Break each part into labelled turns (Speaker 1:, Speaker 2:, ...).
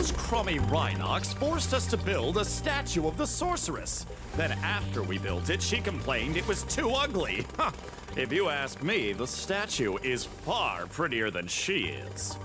Speaker 1: Those crummy Rhinox forced us to build a statue of the sorceress. Then after we built it, she complained it was too ugly. Huh. If you ask me, the statue is far prettier than she is.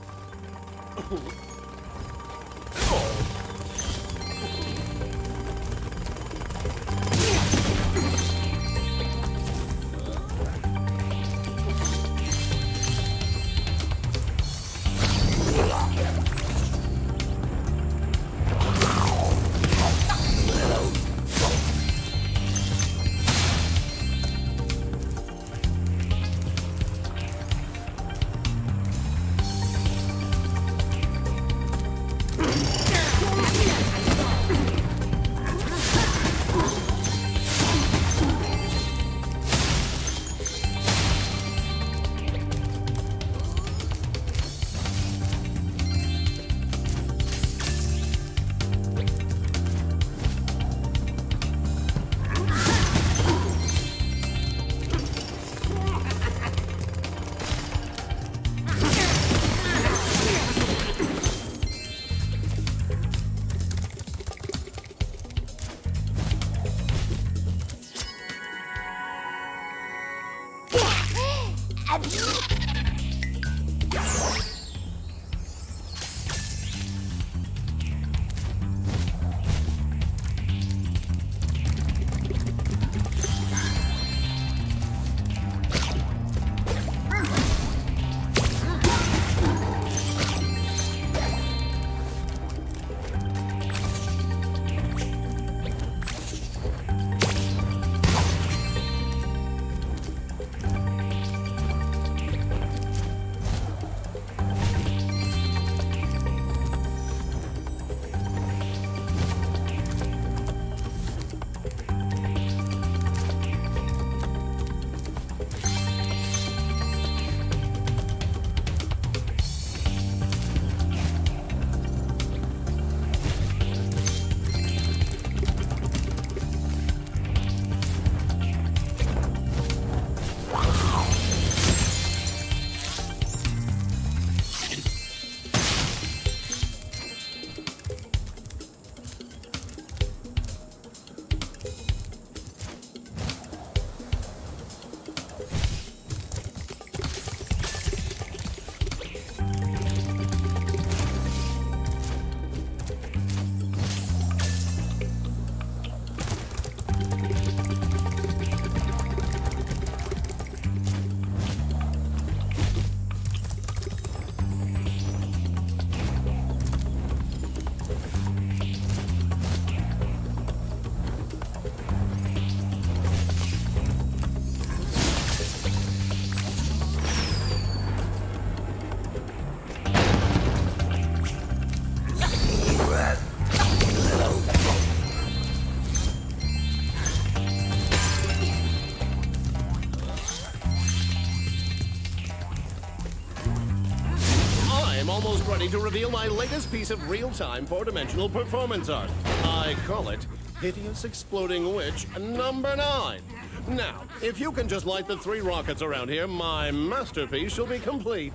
Speaker 2: Ready to reveal my latest piece of real-time four-dimensional performance art. I call it Hideous Exploding Witch number 9. Now, if you can just light the 3 rockets around here, my masterpiece shall be complete.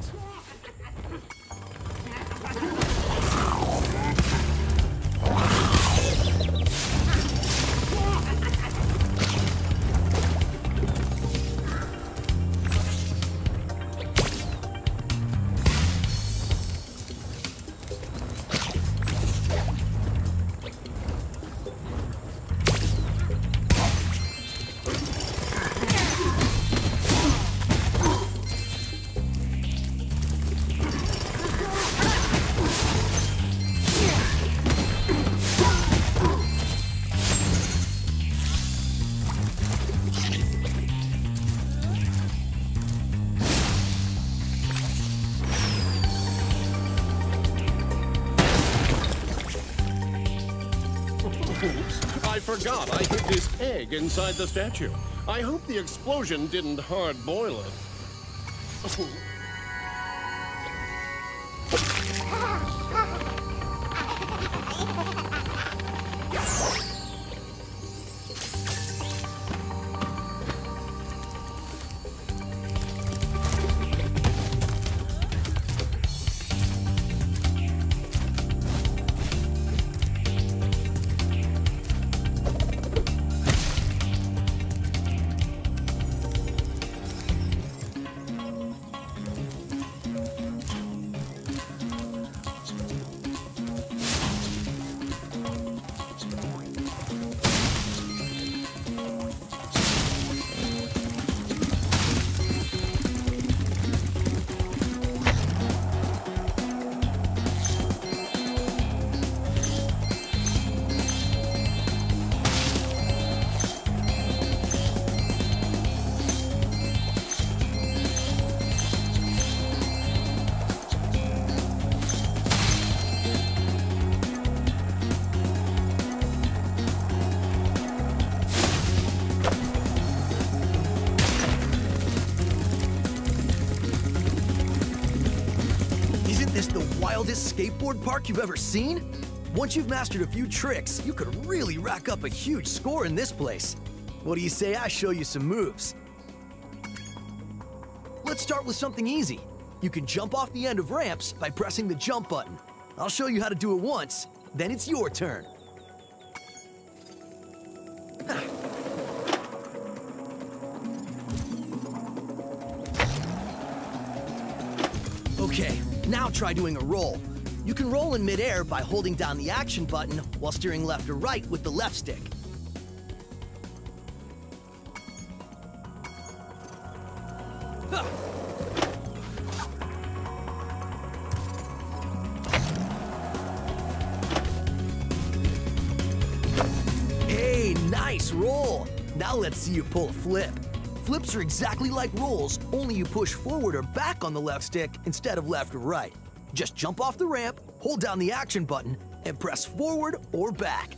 Speaker 2: I forgot I hid this egg inside the statue. I hope the explosion didn't hard boil it.
Speaker 3: wildest skateboard park you've ever seen? Once you've mastered a few tricks, you could really rack up a huge score in this place. What do you say I show you some moves? Let's start with something easy. You can jump off the end of ramps by pressing the jump button. I'll show you how to do it once, then it's your turn. Okay, now try doing a roll. You can roll in midair by holding down the action button while steering left or right with the left stick. Hey, nice roll! Now let's see you pull a flip. Flips are exactly like rolls, only you push forward or back on the left stick instead of left or right. Just jump off the ramp, hold down the action button, and press forward or back.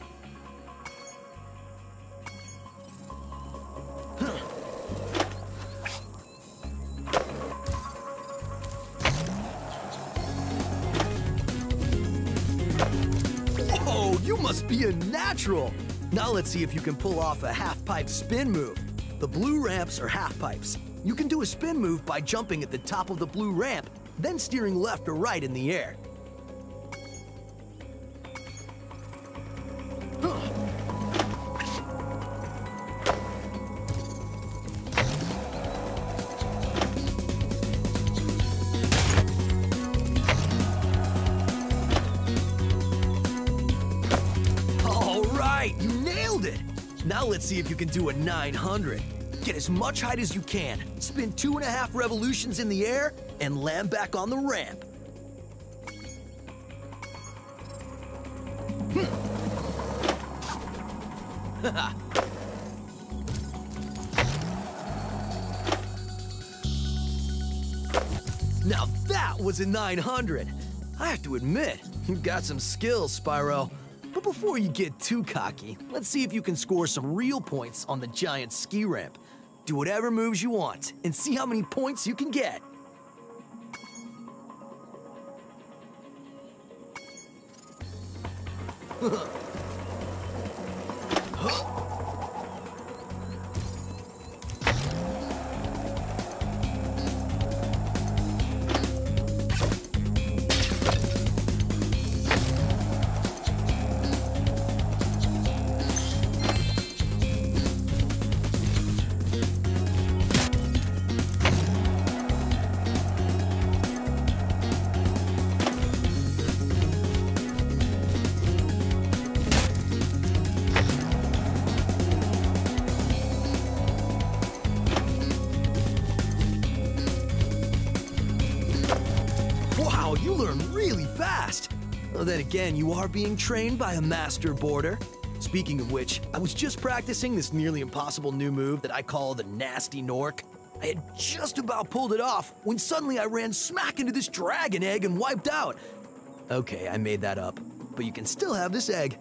Speaker 3: Whoa, you must be a natural! Now let's see if you can pull off a half-pipe spin move. The blue ramps are half-pipes. You can do a spin move by jumping at the top of the blue ramp, then steering left or right in the air. All right, you nailed it! Now let's see if you can do a 900. Get as much height as you can, spin 2.5 revolutions in the air, and land back on the ramp. Now that was a 900. I have to admit, you've got some skills, Spyro. But before you get too cocky, let's see if you can score some real points on the giant ski ramp. Do whatever moves you want, and see how many points you can get. Wow, you learn really fast. Well, then again, you are being trained by a master boarder. Speaking of which, I was just practicing this nearly impossible new move that I call the Nasty Nork. I had just about pulled it off when suddenly I ran smack into this dragon egg and wiped out. Okay, I made that up, but you can still have this egg.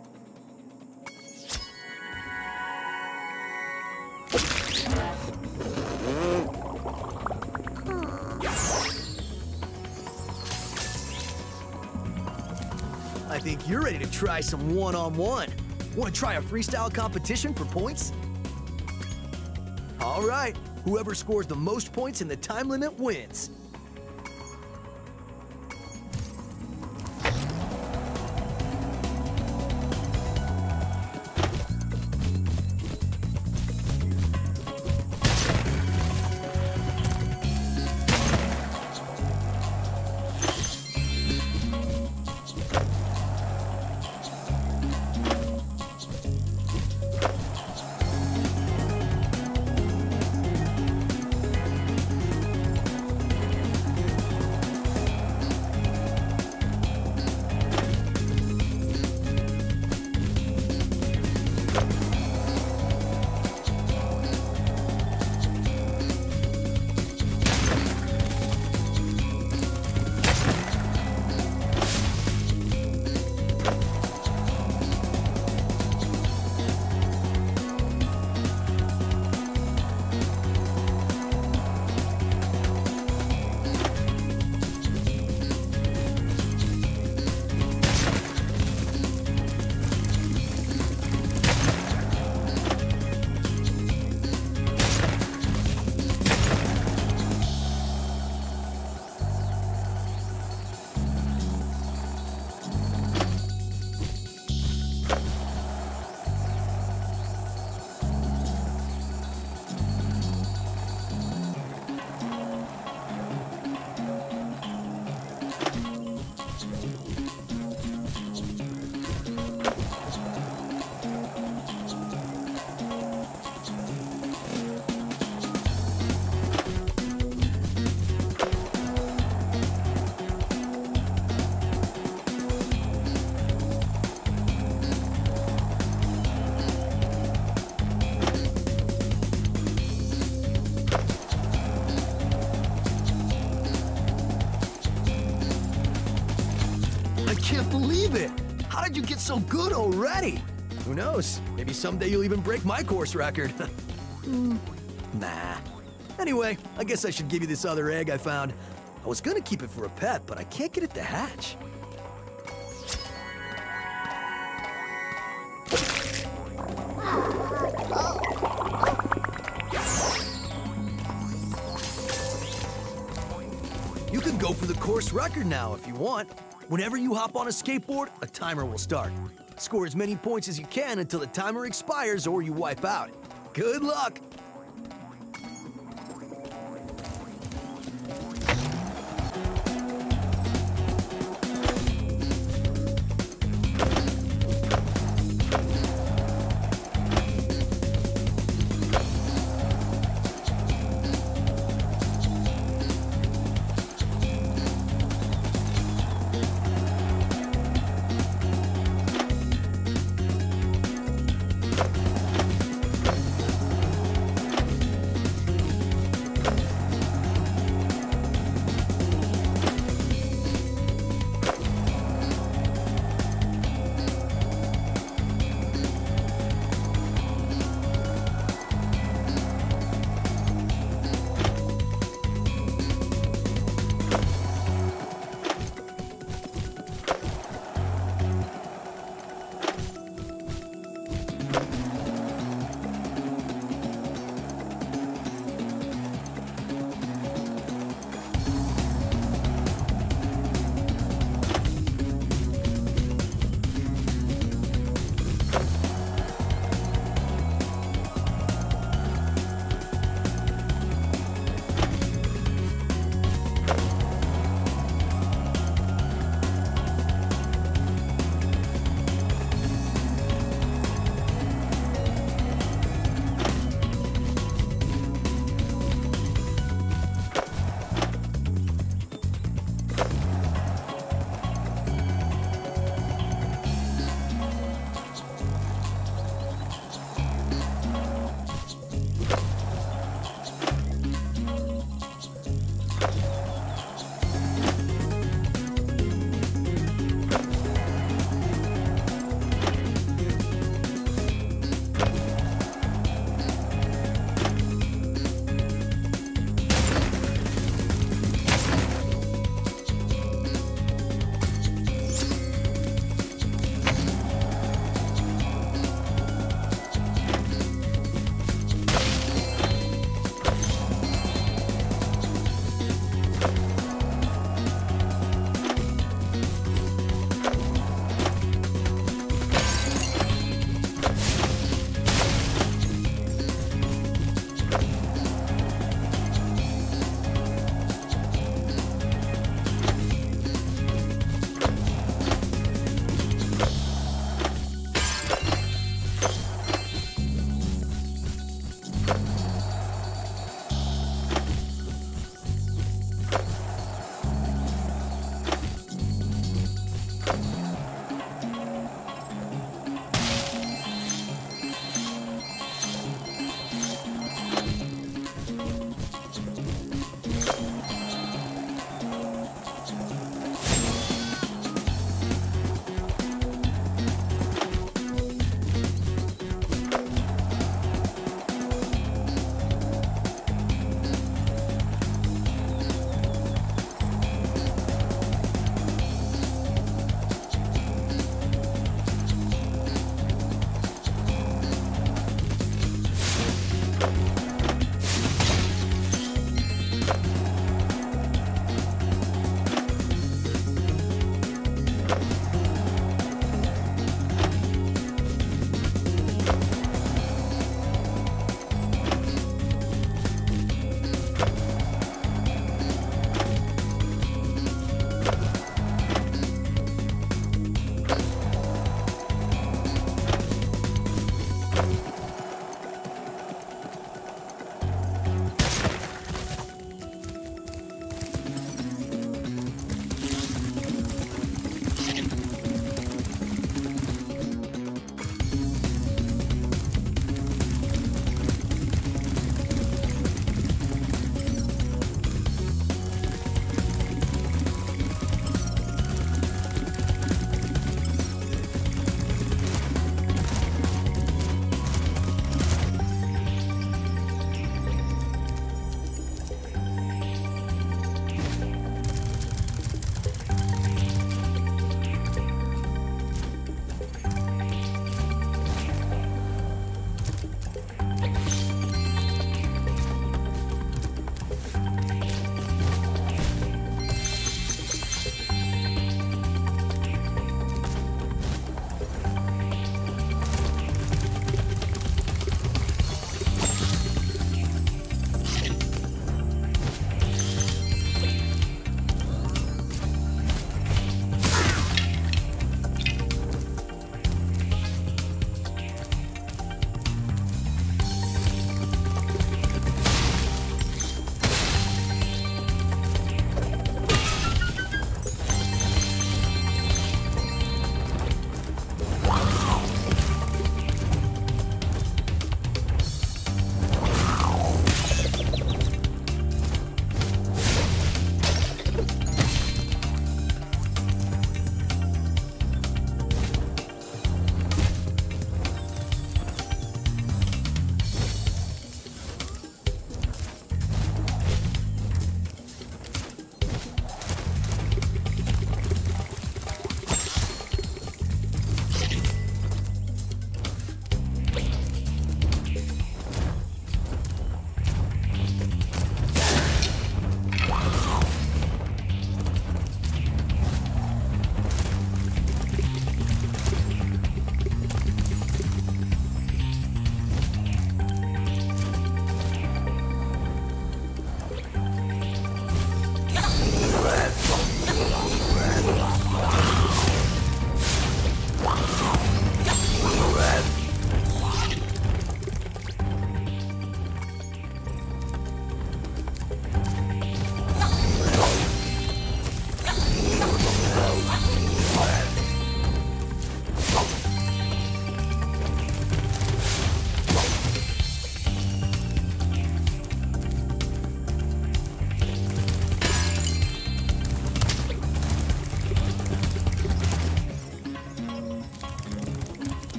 Speaker 3: I think you're ready to try some one-on-one. Want to try a freestyle competition for points? All right, whoever scores the most points in the time limit wins. can't believe it! How did you get so good already? Who knows? Maybe someday you'll even break my course record. Nah. Anyway, I guess I should give you this other egg I found. I was gonna keep it for a pet, but I can't get it to hatch. You can go for the course record now if you want. Whenever you hop on a skateboard, a timer will start. Score as many points as you can until the timer expires or you wipe out. Good luck!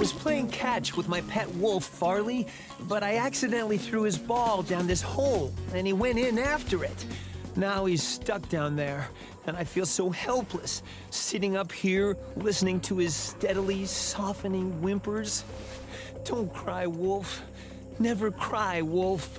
Speaker 4: was playing catch with my pet wolf, Farley, but I accidentally threw his ball down this hole, and he went in after it. Now he's stuck down there, and I feel so helpless, sitting up here, listening to his steadily softening whimpers. Don't cry, Wolf. Never cry, Wolf.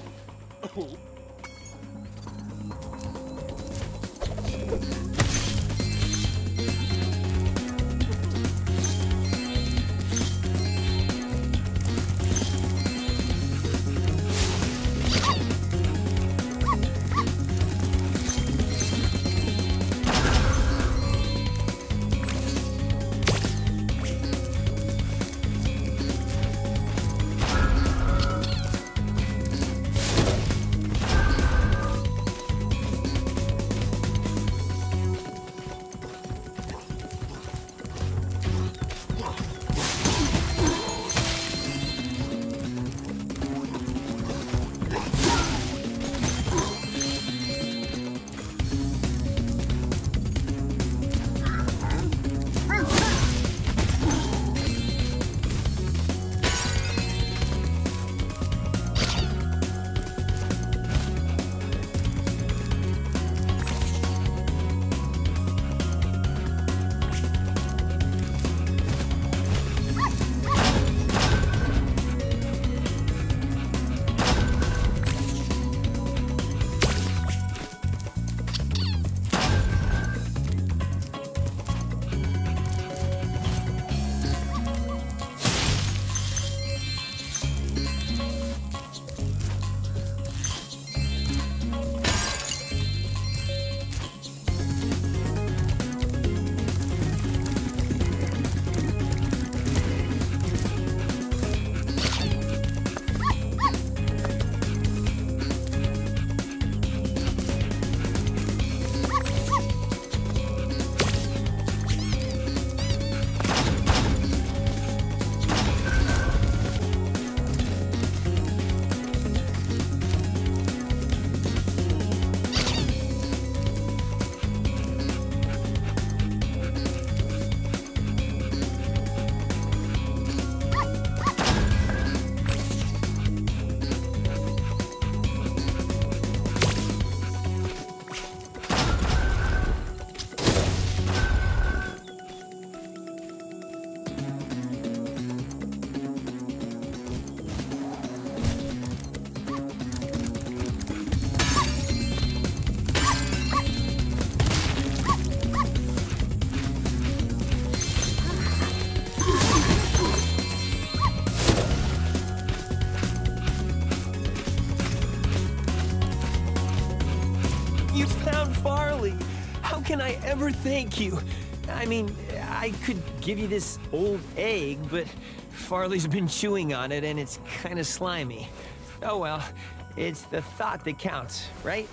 Speaker 4: Can I ever thank you? I mean, I could give you this old egg, but Farley's been chewing on it and it's kind of slimy. Oh well, it's the thought that counts, right?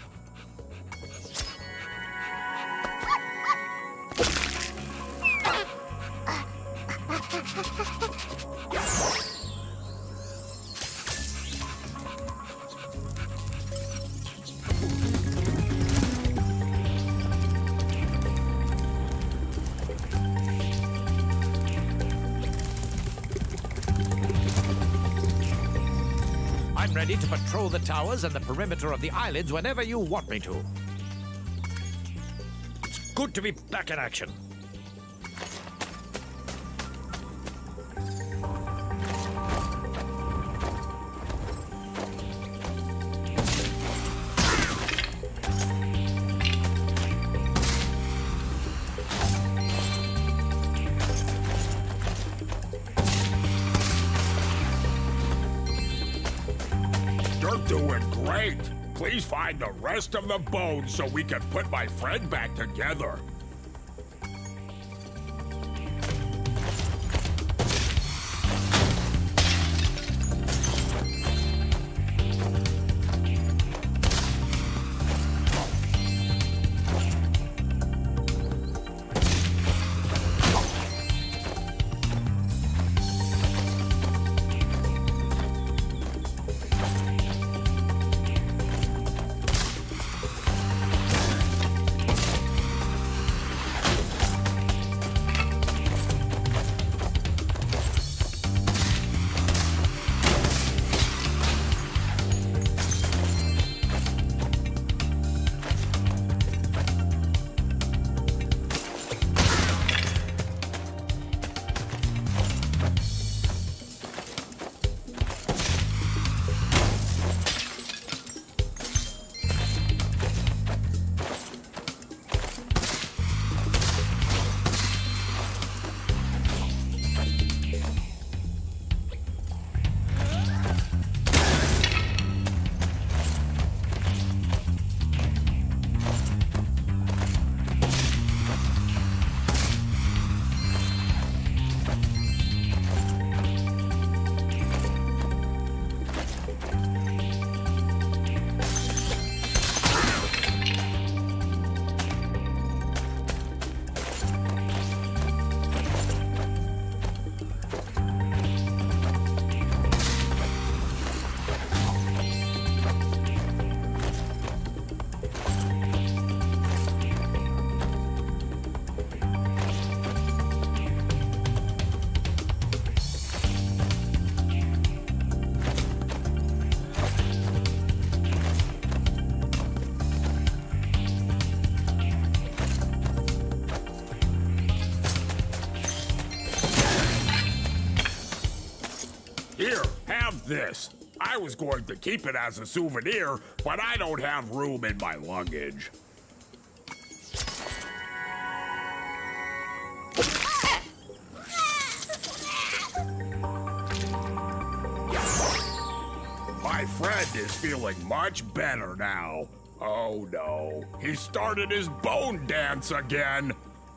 Speaker 5: I'm ready to patrol the towers and the perimeter of the islands whenever you want me to. It's good to be back in action.
Speaker 6: Doing great. Please find the rest of the bones so we can put my friend back together. Here, have this. I was going to keep it as a souvenir, but I don't have room in my luggage. My friend is feeling much better now. Oh no, he started his bone dance again.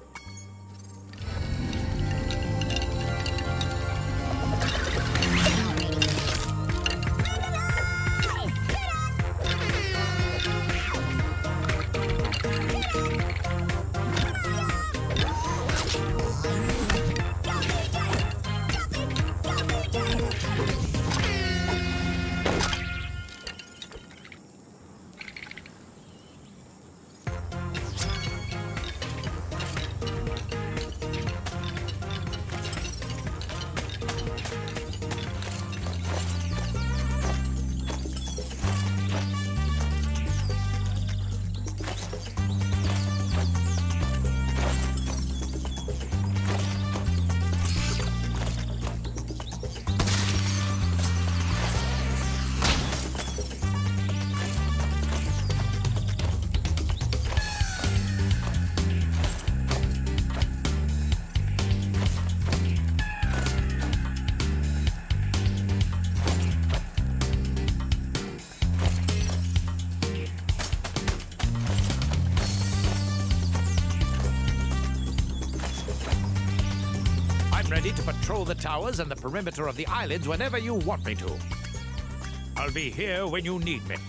Speaker 5: I'm ready to patrol the towers and the perimeter of the islands whenever you want me to. I'll be here when you need me.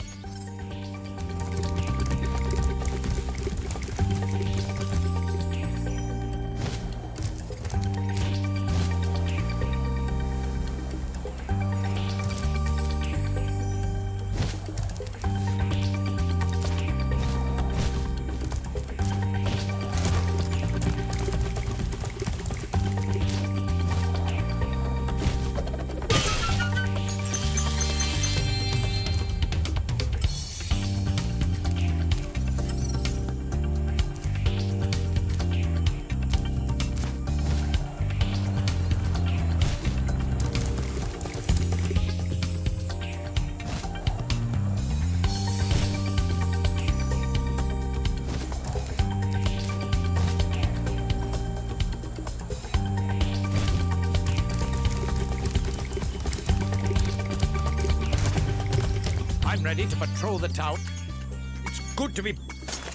Speaker 5: I'm ready to patrol the tower. It's good to be...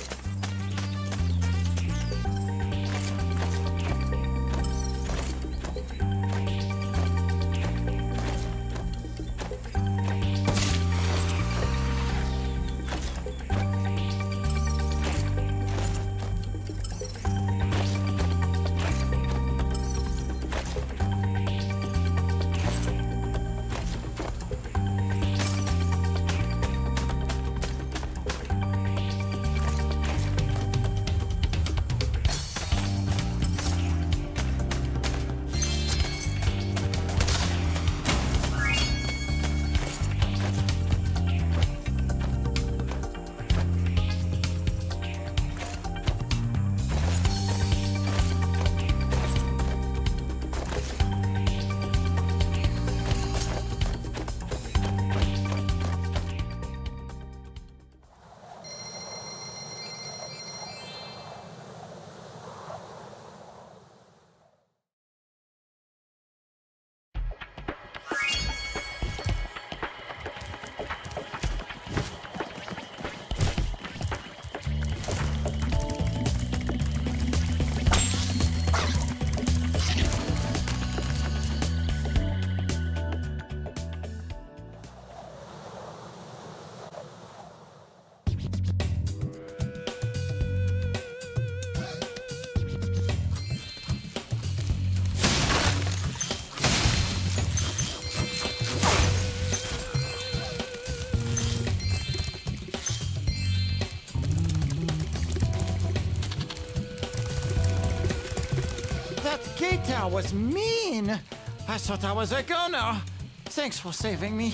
Speaker 7: Gate tower was mean. I thought I was a goner. Thanks for saving me.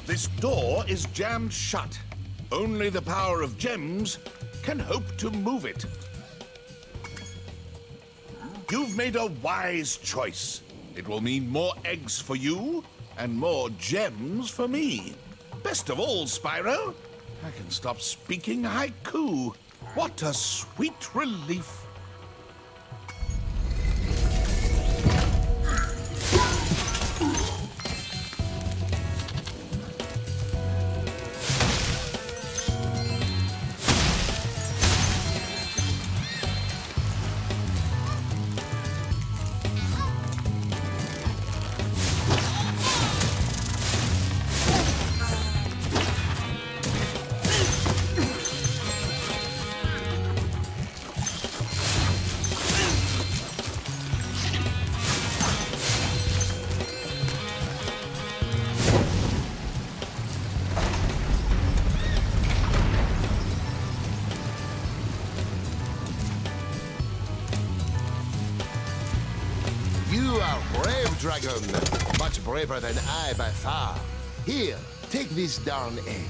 Speaker 8: This door is jammed shut. Only the power of gems can hope to move it. You've made a wise choice. It will mean more eggs for you and more gems for me. Best of all, Spyro, I can stop speaking haiku. What a sweet relief.
Speaker 2: You are brave, Dragon. Much braver than I by far. Here, take this darn egg.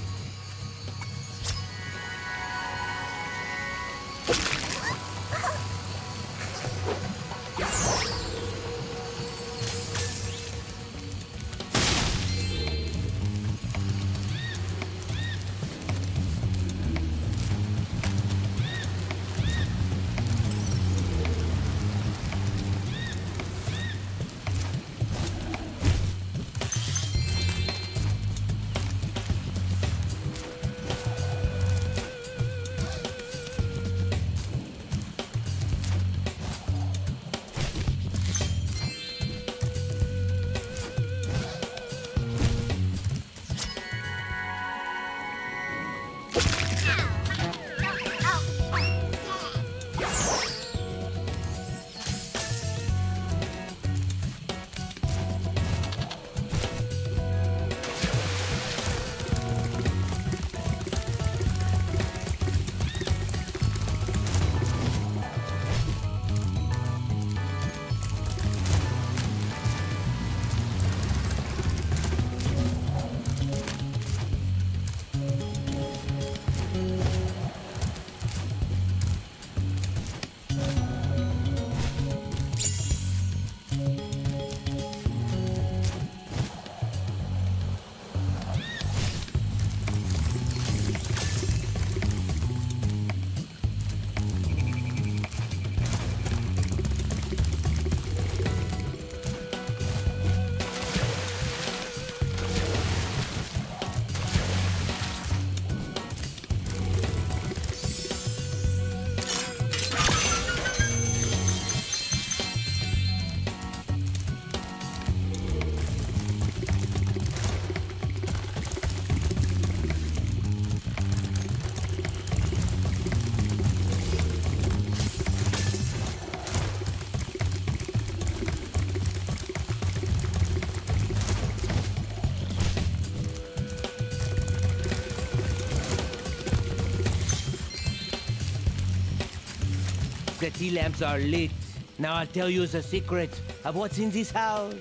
Speaker 9: The tea lamps are lit. Now I'll tell you the secret of what's in this house.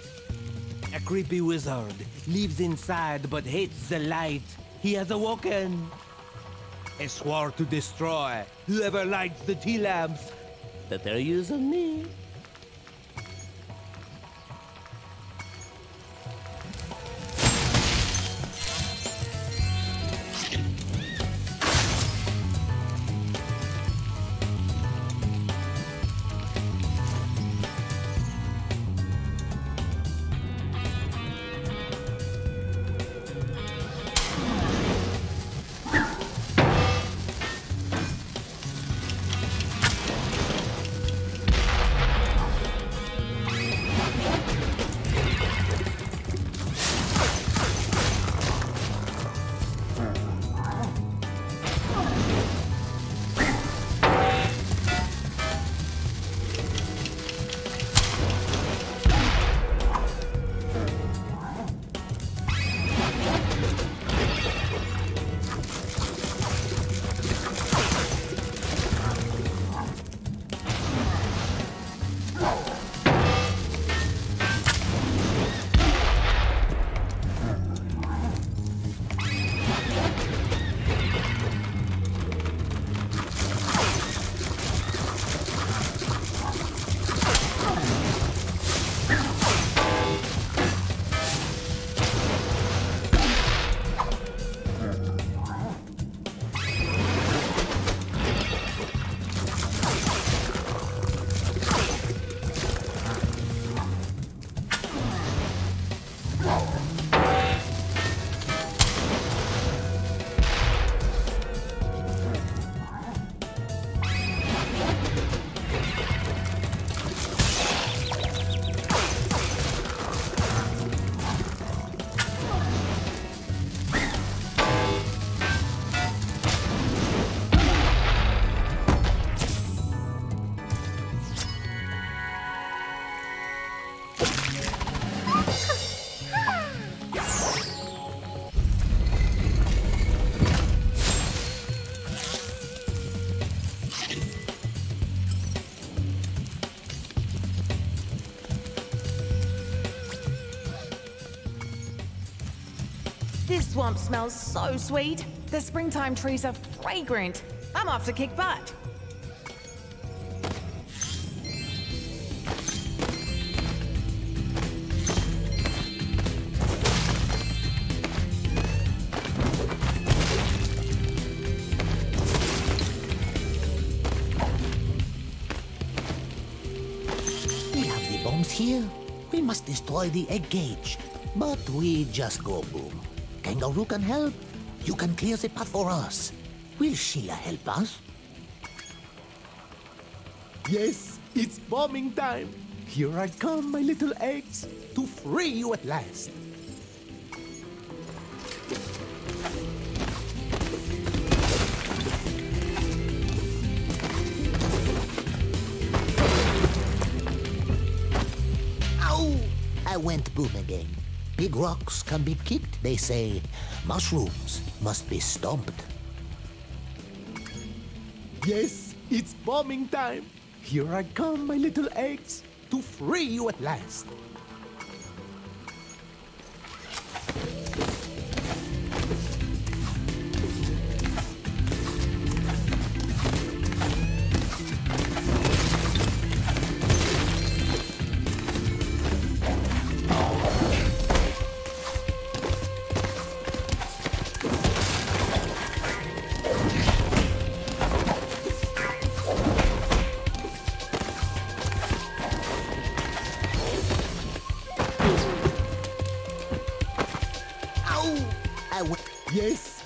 Speaker 9: A creepy wizard lives inside but hates the light. He has awoken. I swore to destroy whoever lights the tea lamps. But they're using me.
Speaker 10: This swamp smells so sweet. The springtime trees are fragrant. I'm off to kick butt.
Speaker 11: We have the bombs here. We must destroy the egg cage. But we just go boom. Kangaroo can help. You can clear the path for us. Will Sheila help us?
Speaker 9: Yes, it's bombing time. Here I come, my little eggs, to free you at last.
Speaker 11: Ow! I went boom again. Big rocks can be kicked, they say. Mushrooms must be stomped.
Speaker 9: Yes, it's bombing time. Here I come, my little eggs, to free you at last. Yes.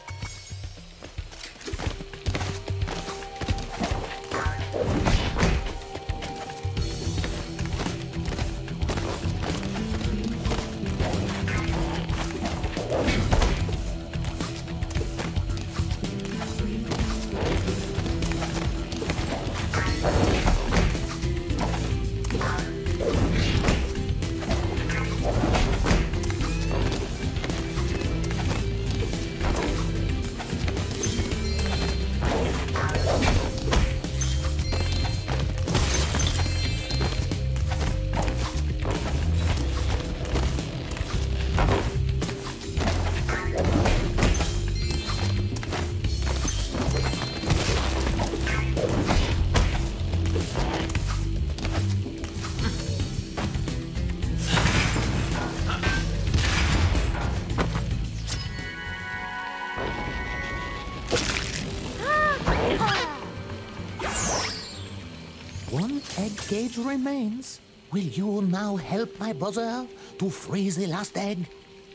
Speaker 11: One egg cage remains. Will you now help my brother to freeze the last egg?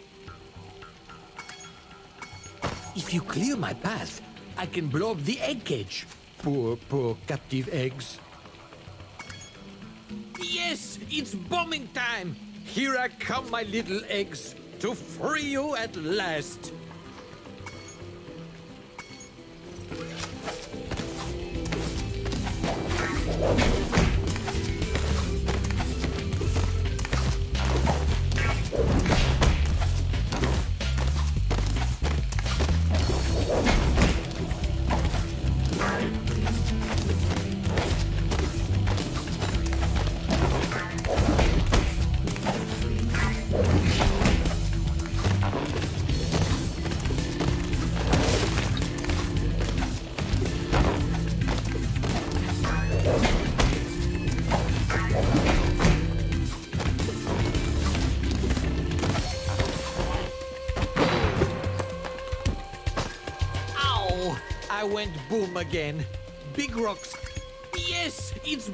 Speaker 3: If you clear my path, I can blow up the egg cage. Poor captive eggs. Yes, it's bombing time. Here I come, my little eggs, to free you at last. I went boom again. Big rocks. Yes, it's...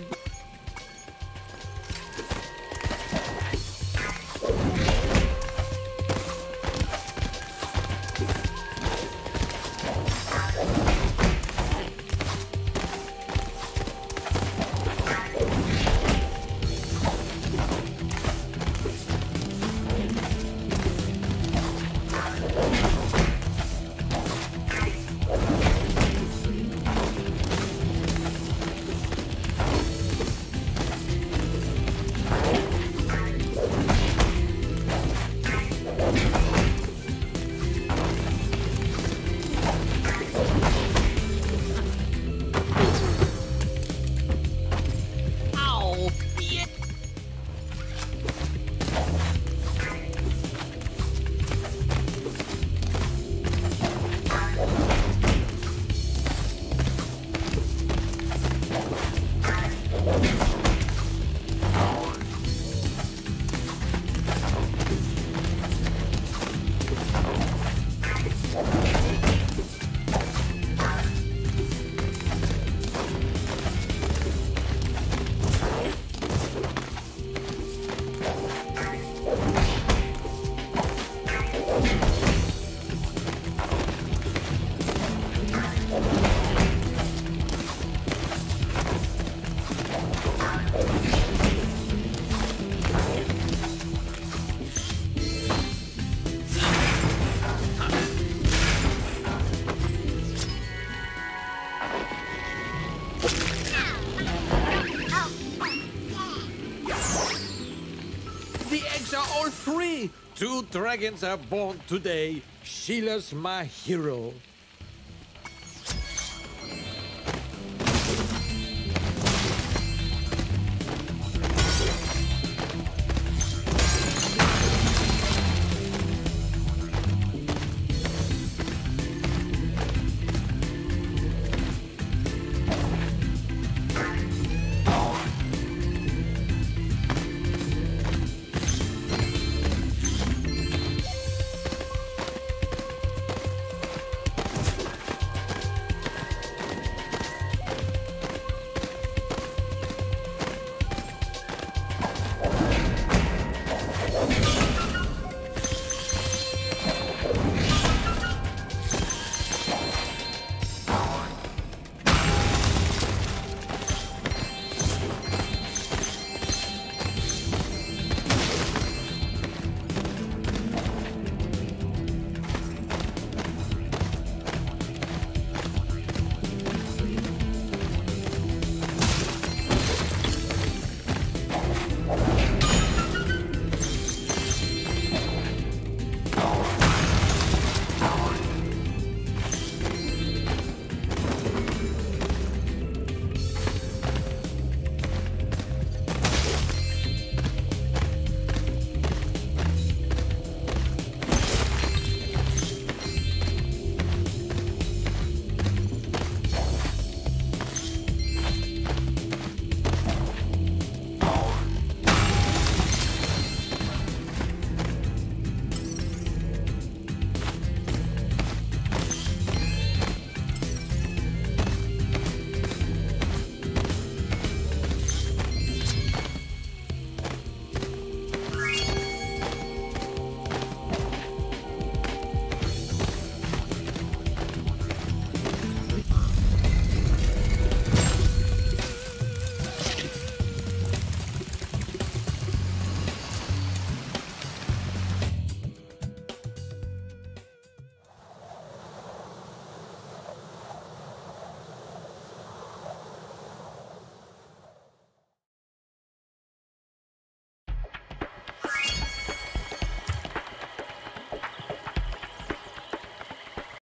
Speaker 12: 2 dragons are born today. Sheila's my hero.